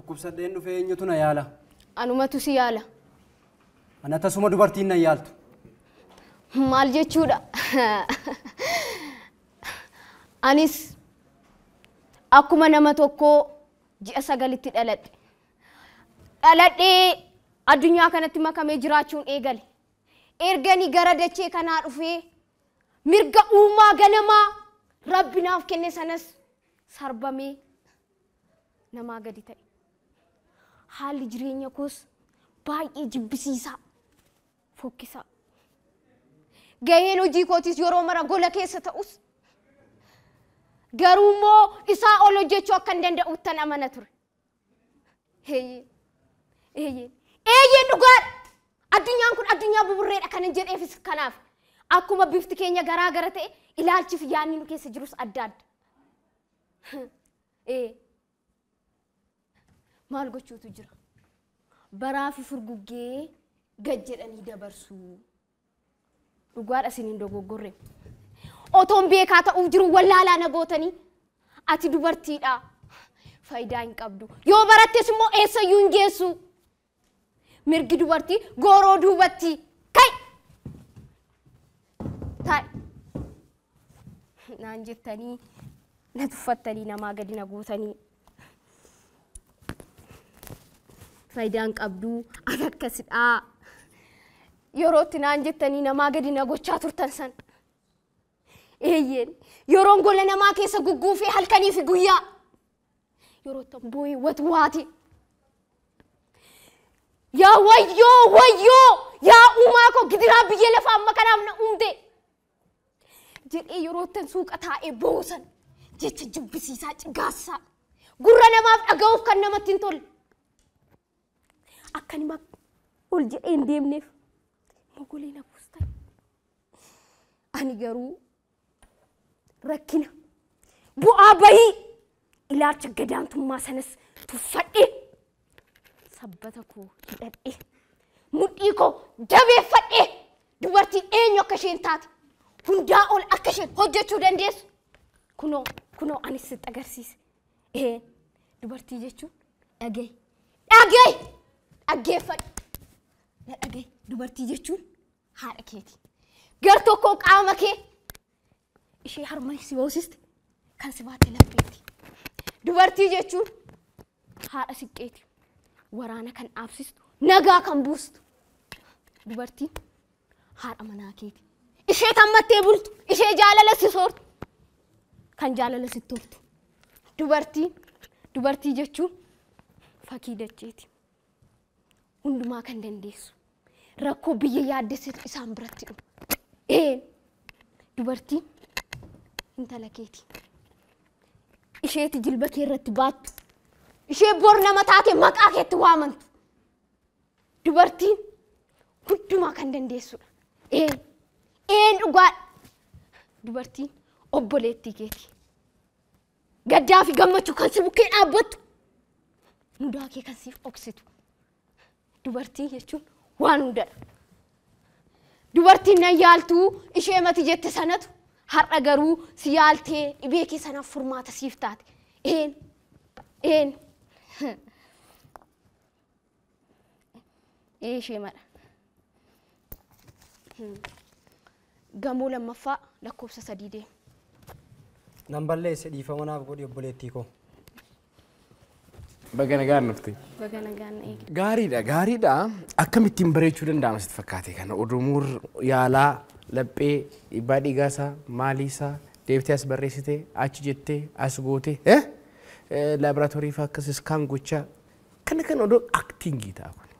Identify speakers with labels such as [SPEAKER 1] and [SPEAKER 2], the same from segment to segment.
[SPEAKER 1] Dhukkubsadheen dhufee eenyutu na yaala?
[SPEAKER 2] Anumatu si yaala.
[SPEAKER 1] Ana tasuma dubartiin na yaaltu.
[SPEAKER 2] Maal jechuudha? Anis akkuma nama tokko ji'a 9tti dhaladhe. Dhaladhee addunyaa kanatti makamee jiraachuun eegale. Erganii gara dachee kanaa dhufee mirga uumaa ganamaa Rabbi naaf kenne sanas sarbamee namaa gadi ta'e. Haalli jireenya koos baay'ee jibbisiisaa, fokkisaa. Gaheen hojii kootis yeroo mara gola keessa ta'us garuu immoo isaa ol hojjechuu akka hin danda'uttan amana ture. Eeyyeen dhugaadha. Addunyaan kun addunyaa buburreedha kanan jedheefis kanaaf. Akkuma bifti keenya garaa gara ta'e ilaalchiif yaadni nu keessa jirus adda adda. Maal gochuutu jira? Baraa fi furguggee gad jedhanii dabarsu. Dhugaadha isiniin dogoggorre. Otoon beekaa ta'uuf jiru wallaalaa na gootanii ati dubartiidha. Faayidaa hin qabdu. Yoo barattes immoo eessayyuu hin geessu. Mirgi dubartii gooroo duubatti kai taa'e. Naan jettanii na tuffattanii namaa gadi na gootanii. Faayidaa hin qabdu ati akkasidha. Yerootti naan jettanii namaa gadi na gochaa turtan san. Eeyyeen yeroon gola namaa keessa gugguufee halkanii fi guyyaa. Yerootti boo'ee watwaate. Yaa wayyoo yaa uumaa koo gidiraa biyya lafaa amma kanaaf na uumte. Jedhee yeroottan suuqa taa'ee boosan jecha jibbisiisaa cigaassaa gurra namaaf dhaga'uuf kan namatti hin tolle. Akkanuma ol jedhee hin deemneef mogolee na buustan. Ani garuu rakkina bu'aa bahii ilaalcha gadaantummaa sanas tuffadhe. Sabbata koo hidhadhe mudhii koo jabeeffadhe dubartiin eenyu akka isheen taate hundaa ol akka isheen hojjechuu dandeessu kunoo anis sitti agarsiise. Dubartii jechuun dhaggeeffadhe na dhagaye. Dubartii jechuun haadha keeti. Gar tokkoo qaama kee ishee harma si hoosiste kan si baate lapheeti. Dubartii jechuun haadha siqqeeti. Waraana kan dhaabsistu, nagaa kan buustu. Dubartiin haadha manaa keeti. Ishee tammattee bultu, ishee jaalala si soortu, kan jaalala si toltu. Dubartii jechuun fakkii dacheeti. Hundumaa kan dandeessu. Rakkoo biyya yaaddessitu isaan biratti dhufu. Dubartiin intala keeti. Isheeti jilba kee irratti baattu. Ishee bor nama taate maqaa keetti waamantu. Dubartiin hundumaa kan dandeessudha. Dhugaadha. Dubartiin obboleettii keeti. Gaddaa fi gammachuu kan si bukkee dhaabbattu. Mudaa kee kan siif oksitu. Dubartii jechuun waan hundadha. Dubartiin nan yaaltuu ishee mati jette sanatu har'a garuu si yaaltee dhibee kee sanaaf furmaata siif taate. Ishee madha. Gamoo lammaffaa lakkoofsa 3 deema.
[SPEAKER 1] Nan balleesse dhiifamanaaf godhi obboleettii koo.
[SPEAKER 3] Bagana gaannufti.
[SPEAKER 2] Bagana gaanna eegde.
[SPEAKER 3] Gaariidha. Akkamittiin bareechuu danda'ama sitti fakkaate kana odumuur yaalaa laphee dhiibbaa dhiigaasaa maaliisaa deebitee as barreessitee achi jettee as gootee laaboraatoorii fa'aa akkasumas kan gochaa kana odoo aktiingii ta'a kun.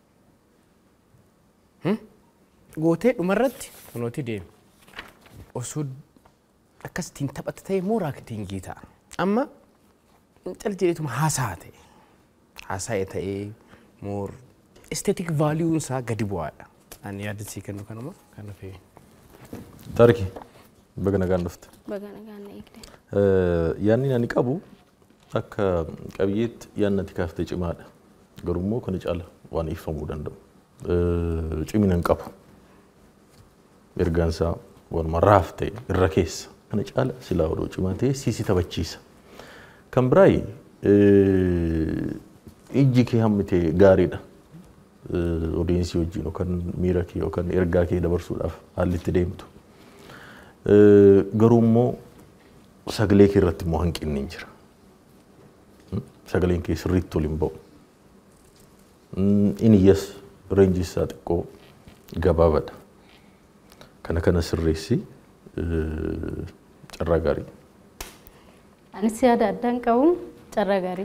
[SPEAKER 3] Gootee dhumarratti kunooti deemu. Osoo akkasitiin taphata ta'e moora aktiingii ta'a. Amma caljeetuma haasa'e ta'ee moor esteetik vaaliyuun isaa gadi bu'aadha. Ani yaadasii kennu kanuma kana fe'e.
[SPEAKER 4] Taarikii bagana gaannufti.
[SPEAKER 2] Bagana gaanna eegde.
[SPEAKER 4] Yaanni ani qabu akka qabiyyeetti yaannati kaaftee cimaadha. Garuu immoo kana caala waan ifamuu danda'u. Cimina hin qabu. Ergaan isaa waanuma raaftee irra keessa kana caala silaa odoo cimaa ta'e siisi taphachiisa. Kan biraayi ijji kee hammite gaariidha. Odeensii wajjin yookaan miira kee yookaan ergaa kee dabarsuudhaaf haalli itti deemtu. Garuu immoo sagalee kee irratti immoo hanqinni hin jira. Sagaleen kee sirriitti waliin ba'u. Inni yes reenjii isaa xiqqoo gabaabadha. Kana sirreessi carraa gaarii.
[SPEAKER 5] Ani siyaada addaan qabu carraa gaarii.